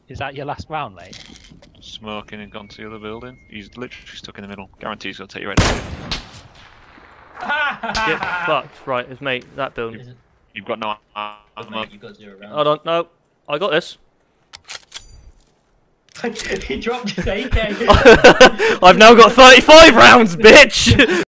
Is that your last round, mate? Smoking and gone to the other building. He's literally stuck in the middle. Guarantees he's gonna take you right down. Get fucked. Right, it's mate, that building. You've got no Mate, you've got 0 rounds. Hold on, no. I got this. He dropped his AK. I've now got 35 rounds, bitch!